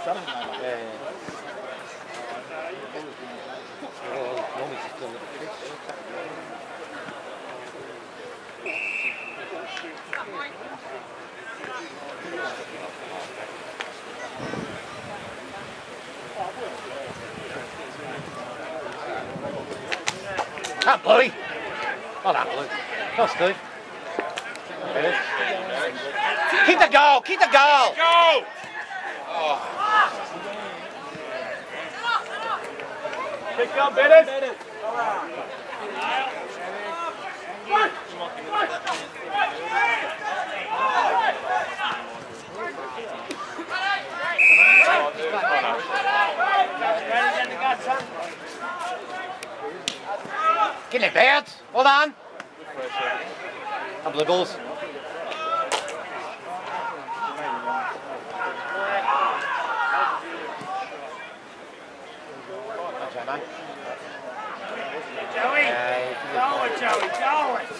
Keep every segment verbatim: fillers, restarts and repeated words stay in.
done it, mate. Yeah, yeah. Well, normally just do a little bit. Come, Bluey. Well done, Blue. Come, Steve. Keep the goal, keep the goal. Go! Oh. Kick on, Bennett. Get it, bounce. Well done. Couple of balls. Okay, mate. Joey, go it, Joey, go it.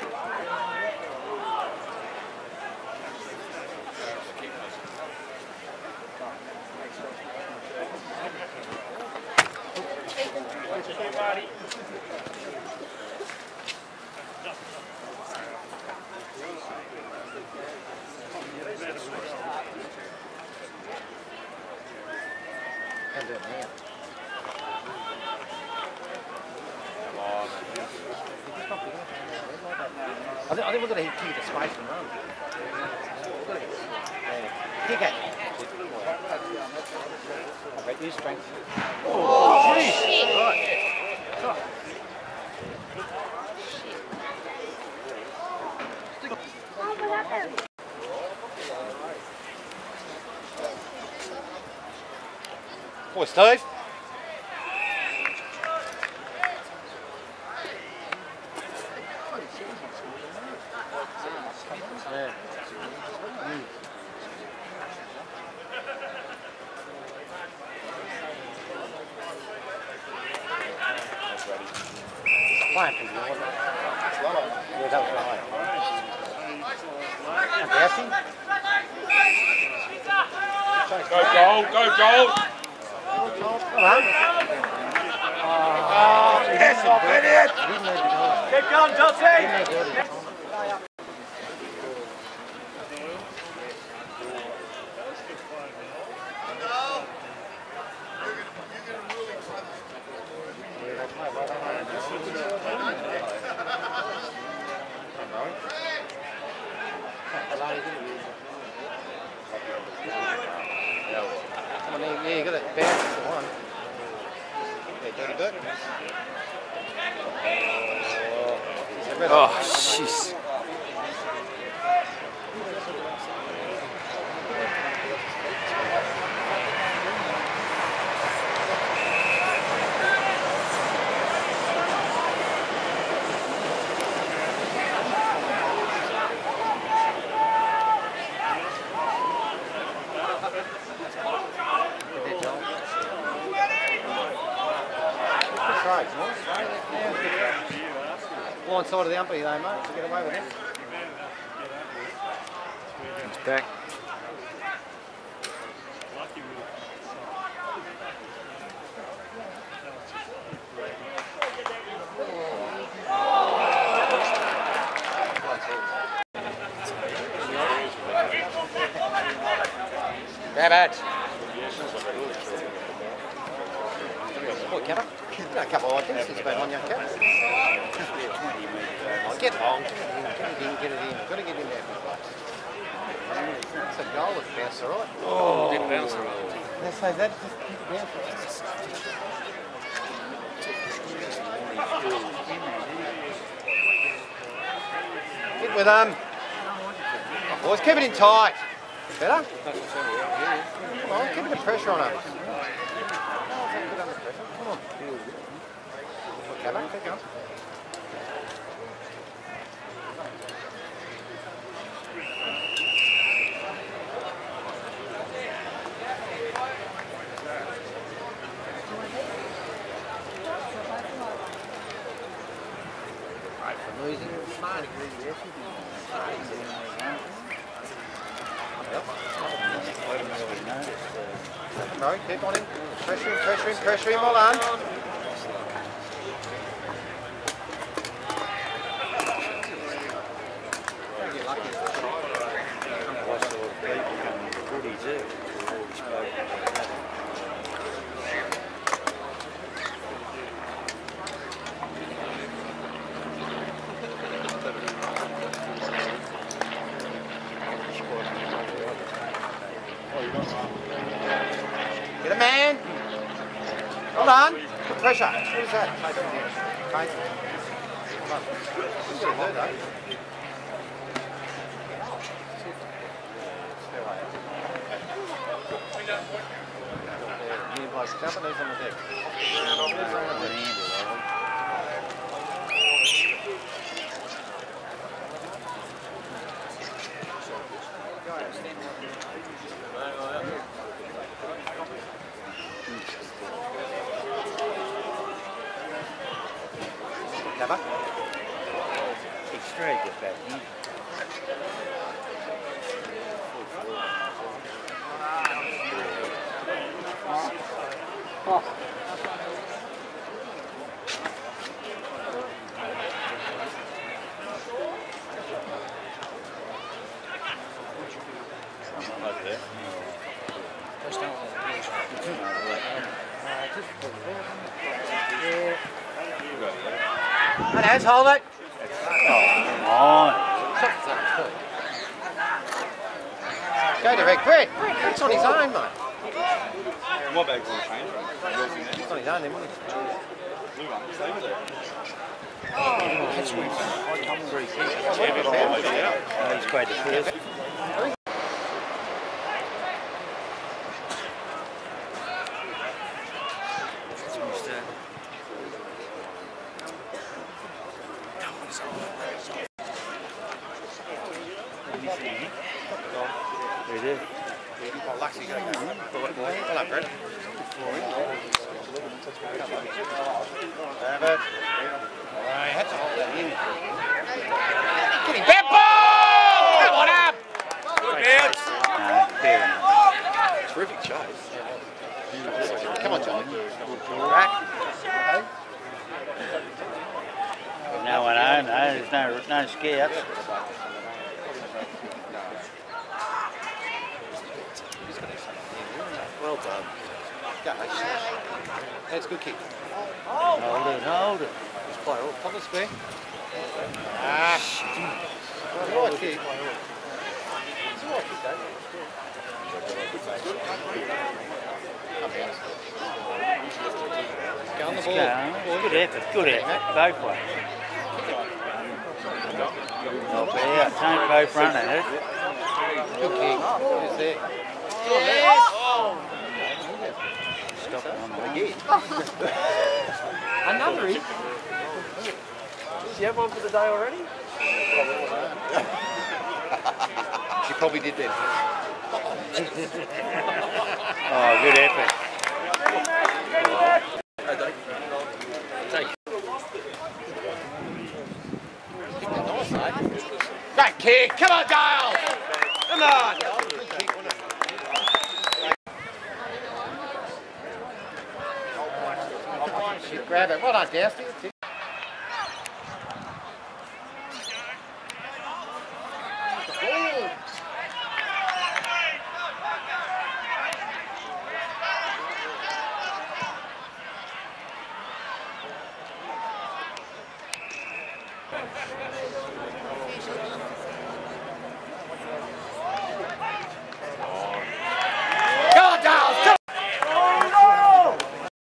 Can do it now. I think, I think we're going to kick it to space and run. Yeah. Kick it. I bet you strength. Oh, jeez. Right. Boy, Steve. Yeah. Mm. Fine, people. Yeah, that was right. Go, goal, go, goal. Come on. Oh, yes, off it. Keep going, Dotty. Yeah, you got it bounce for one. Yeah, dirty book. Oh, jeez. Blind side of the umpire though, mate, to get away with it. He's back. Bad bad. Boy, Capper. Got a couple of ideas since been on your cap. Get long. Get it in, get it in. Got to get in there. That's a goal that bounced all right. Oh, did bounce all right. Let's say that just bounced. Get with them. Boys, keep it in tight. Better? Come on, keep the pressure on them. Come on. Come on, keep going. Losing smart. Yep. Right, keep on him. Pressure him, pressure him, pressure him. Well done. Get a man. Well done. Good pressure. What is that? Right. Come on. What's going to do though? Jumping these on the deck. Never. It's straight get back in. Oh. Like that. And hands, hold it. Come on. Go direct. Brett, it's on his own, mate. My bag's on the change. It's on his own then, wasn't it? Blue one, stay with it. That's when I come very quick. Yeah, Oh, he's great at first. There it is. well, Luxy, go. Well done, Brett. Have it. Right, had to hold that in. Get him, bad ball! Come on up! Good bounce. No, fair enough. Terrific chase. Come on, Johnny. Back. No one own, no, there's no, no scouts. Well done. Go, mate. That's a good kick. Hold it, hold it. Just play all. Pop the spare. Ah, shit. It's all right kick. It's all right kick, though. Go on the ball. Go. Good effort, good effort, both ways. Not bad, don't both run at it. Good kick. It's there. Yes. Stop it on the Again. Another in. Does you have one for the day already? She probably did then. Oh, good effort. Great kick. Come on, Dale. Come on. Shit, grab it. Well done, Dowsty.